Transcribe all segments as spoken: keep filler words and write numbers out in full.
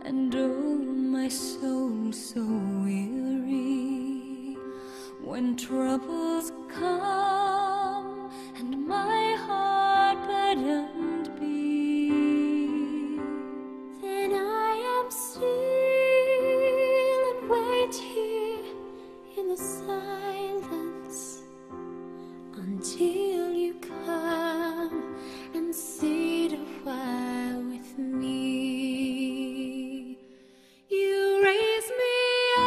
and oh, my soul so weary. When troubles come and my heart burdened be, then I am still and wait here in the silence until you come and sit a while with me. You raise me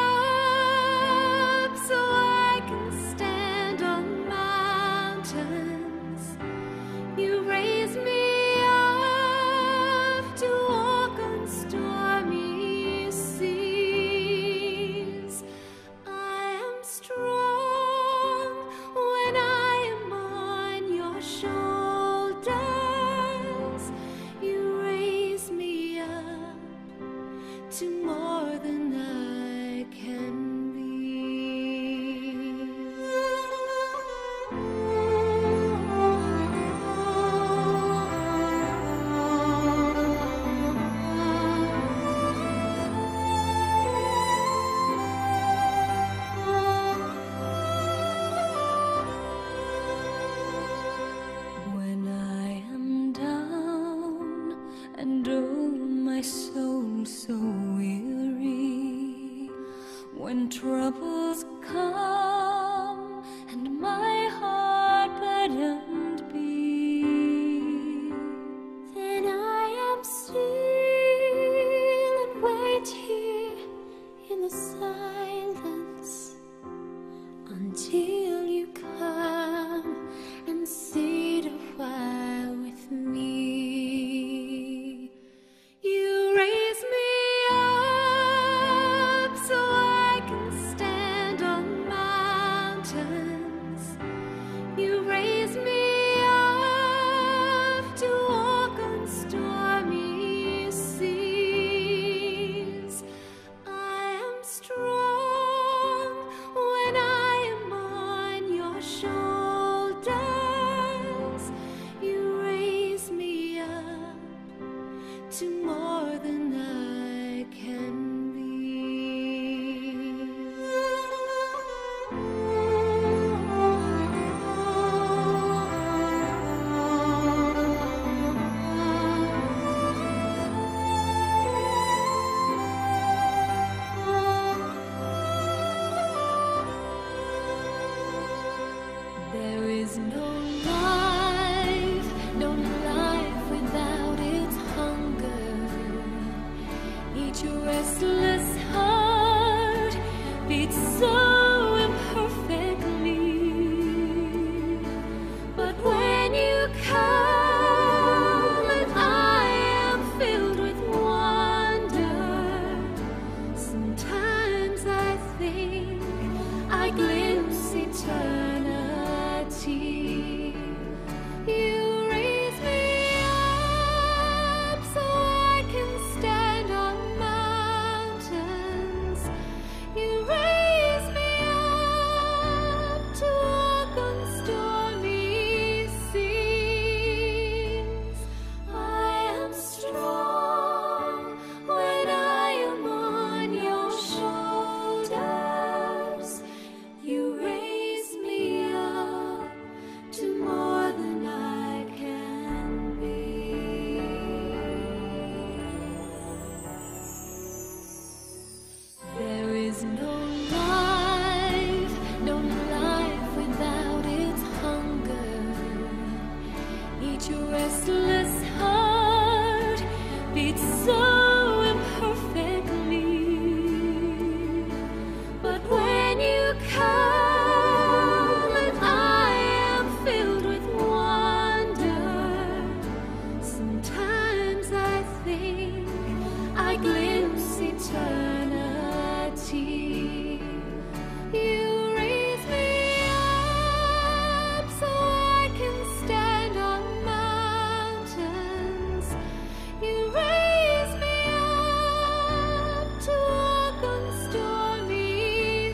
up so I can stand on mountains. You raise me up to walk on stormy seas. I am strong when I am on your shoulders. You raise me up to more than I can be. when I am down and oh, my soul so weary. When troubles come and my heart burdened be, Then I am still and wait here in the silence until you come and sit a while with me. You raise me up so I can stand on mountains. You raise me up to walk on stormy seas. I am strong when I am on your shoulders. You raise me up to more than I can be. There is no life, no life without its hunger. Each restless heart beats so imperfectly. But when you come and I am filled with wonder, sometimes I think I glimpse eternity. You raise me up so I can stand on mountains. You raise me up to walk on stormy seas. I am strong when I am on your shoulders. You raise me up to more than I can be. There is no life, no life without its hunger. Each restless heart beats so imperfectly. But when you come and I am filled with wonder, sometimes I think I glimpse eternity. You raise me up so I can stand on mountains. You raise me up to walk on stormy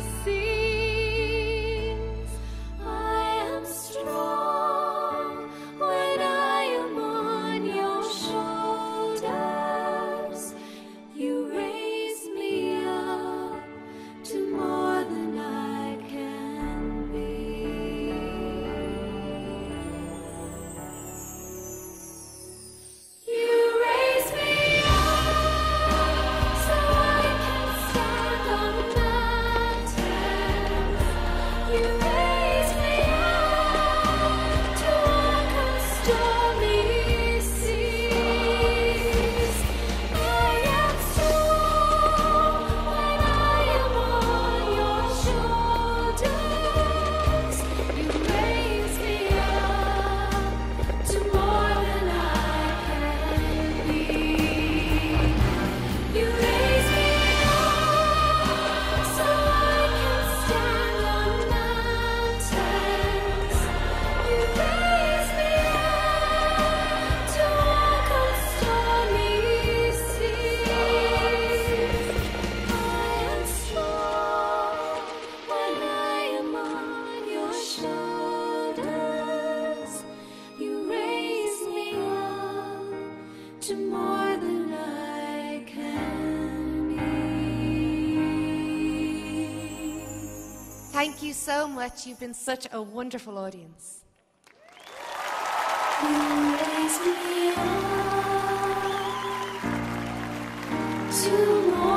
seas. I am strong when I am on your shoulders. You Thank you so much. You've been such a wonderful audience. You raise me up to more